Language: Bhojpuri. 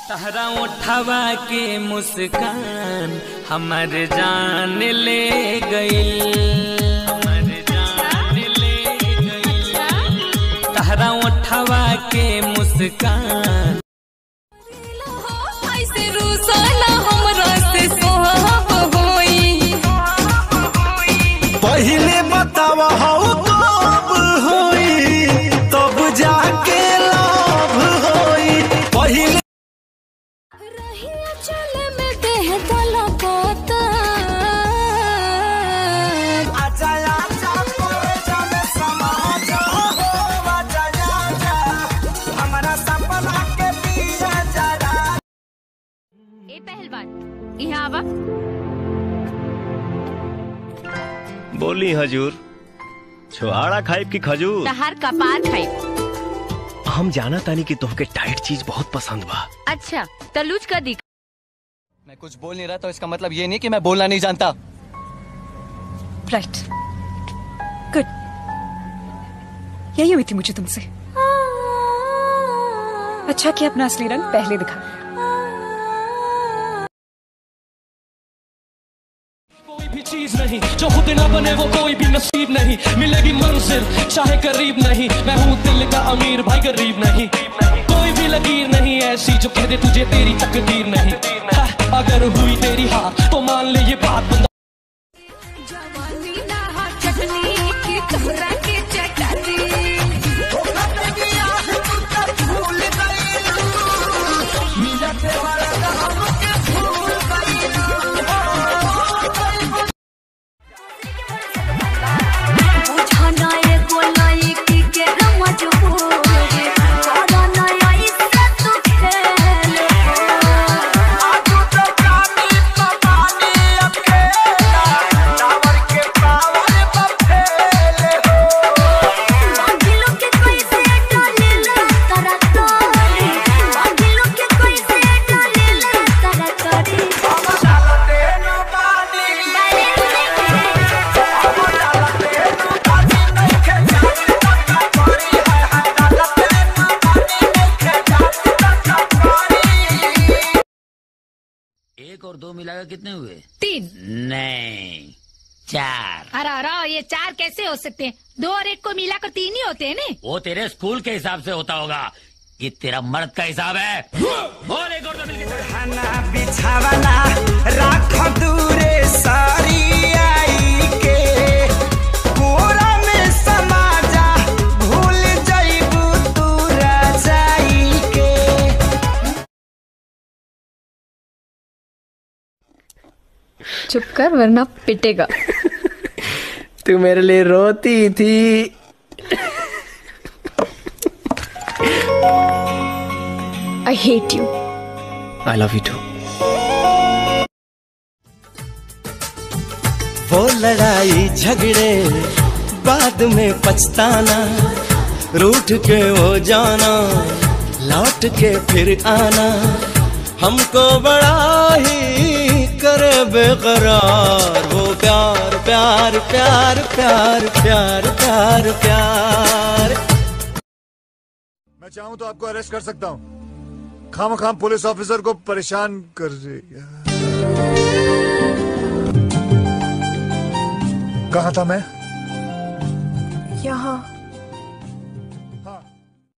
तहरा उठवा के मुस्कान हमर जान ले गई, हमर जान ले गई। तहरा उठवा के मुस्कान ऐसे रूसाना हमरा से सोहब होई। पहले बतावा हो कब होई तब जाके लव होई। पहले रहिया चले में देह तलकता। आजा आजा करे जाने समाज हो आजा आजा हमारा सपना के पिया जरा। ए पहलवान यहाँ आवा। बोली हजूर, छुआड़ा खाइब की खजूर। तहार कपार खाई। हम जाना तानी कि तुमके टाइट चीज बहुत पसंद बा। अच्छा तलूज का दिख। मैं कुछ बोल नहीं रहा तो इसका मतलब ये नहीं कि मैं बोलना नहीं जानता। Right, good. यही उम्मीद थी मुझे तुमसे। अच्छा कि अपना असली रंग पहले दिखा। कोई भी चीज नहीं जो खुद ना बने वो कोई भी नसीब नहीं। मिलेगी मंजिल चाहे करीब नहीं, मैं हूँ दिल का अमीर भाई गरीब नहीं। कोई भी लकीर नहीं ऐसी जो कह दे तुझे तेरी तकदीर नहीं। अगर हुई तेरी हाँ तो मान ले ये बात बंदा। जवानी ना हा चटनी की तोहरा के चटनी। एक और दो मिलाकर कितने हुए? 3। नहीं 4। अरे ये 4 कैसे हो सकते हैं? 2 और 1 को मिलाकर 3 ही होते हैं ना। वो तेरे स्कूल के हिसाब से होता होगा, ये तेरा मर्द का हिसाब है। बोल एक और दो मिलकर। बिछावना राख दूरे सारी आई के कोरा में समा जा भूल जाइबू तू राजाई के। चुप कर वरना पिटेगा। तू मेरे लिए रोती थी। I hate you. I love you too. वो लड़ाई झगड़े बाद में पछताना, रूठ के वो जाना लौट के फिर आना, हमको बड़ा ही करे बेकरार। वो प्यार प्यार प्यार प्यार प्यार प्यार प्यार। मैं चाहूँ तो आपको अरेस्ट कर सकता हूँ। खाम पुलिस ऑफिसर को परेशान कर रही है। कहाँ था मैं? यहाँ।